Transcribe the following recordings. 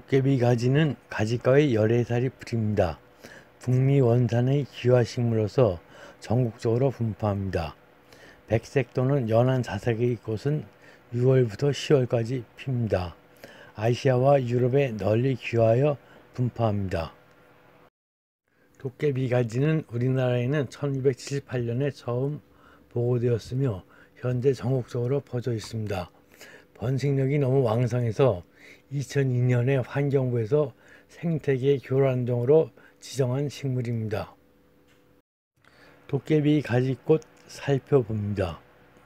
도깨비 가지는 가지과의 열애살이 풀입니다. 북미 원산의 기화식물로서 전국적으로 분포합니다. 백색 또는 연한 자색의 꽃은 6월부터 10월까지 핍니다. 아시아와 유럽에 널리 기화하여 분포합니다. 도깨비 가지는 우리나라에는 1278년에 처음 보고되었으며 현재 전국적으로 퍼져 있습니다. 번식력이 너무 왕성해서 2002년에 환경부에서 생태계 교란종으로 지정한 식물입니다. 도깨비 가지꽃 살펴봅니다.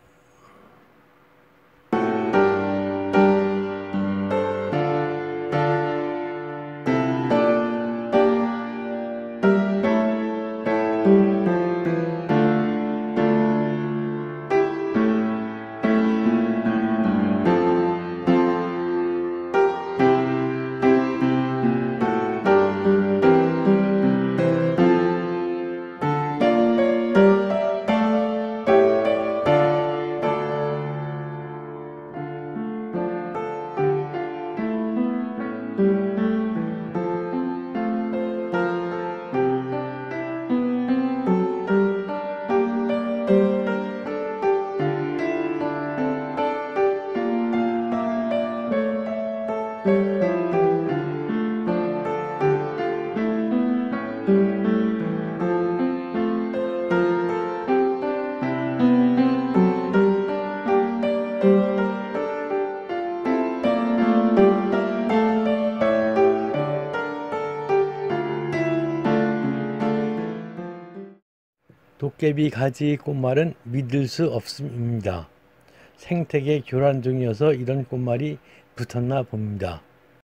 도깨비 가지 꽃말은 믿을 수 없음입니다. 생태계 교란 중이어서 이런 꽃말이 붙었나 봅니다.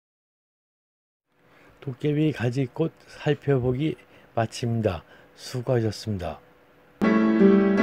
도깨비 가지꽃 살펴보기 마칩니다. 수고하셨습니다.